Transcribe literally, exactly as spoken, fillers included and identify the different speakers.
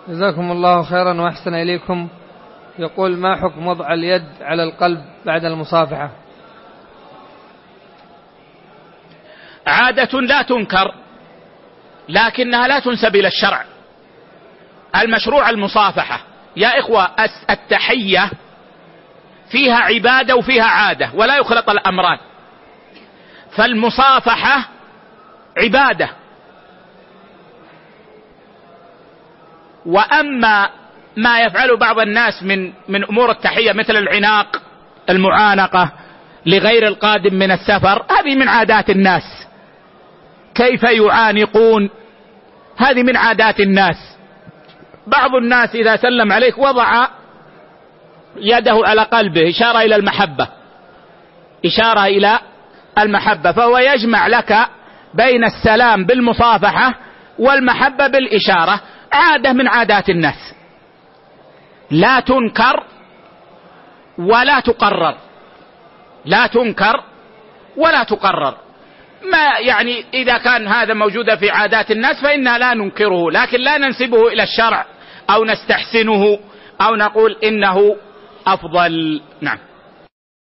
Speaker 1: جزاكم الله خيرا وأحسن إليكم. يقول: ما حكم وضع اليد على القلب بعد المصافحة؟
Speaker 2: عادة لا تنكر، لكنها لا تنسب إلى الشرع. المشروع المصافحة يا إخوة، التحية فيها عبادة وفيها عادة ولا يخلط الأمران. فالمصافحة عبادة، وأما ما يفعل بعض الناس من من أمور التحية مثل العناق، المعانقة لغير القادم من السفر، هذه من عادات الناس. كيف يعانقون؟ هذه من عادات الناس. بعض الناس إذا سلم عليك وضع يده على قلبه إشارة إلى المحبة، إشارة إلى المحبة، فهو يجمع لك بين السلام بالمصافحة والمحبة بالإشارة. عادة من عادات الناس لا تنكر ولا تقرر، لا تنكر ولا تقرر. ما يعني إذا كان هذا موجود في عادات الناس فإنا لا ننكره، لكن لا ننسبه إلى الشرع أو نستحسنه أو نقول إنه أفضل. نعم.